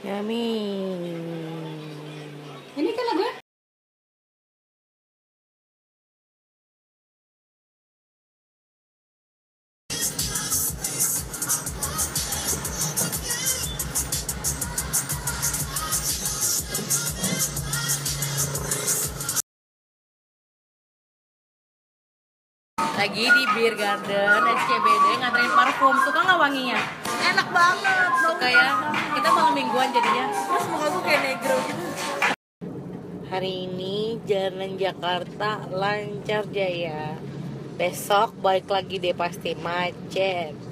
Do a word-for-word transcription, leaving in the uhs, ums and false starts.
Yummy. Ini kan lagu Lagi di Beer Garden S C B D nganterin parfum. Suka nggak wanginya? enak banget. Suka ya. Kita malam mingguan jadinya. Terus muka gue kayak negro gitu. Hari ini jalan Jakarta lancar jaya. Besok balik lagi deh pasti macet.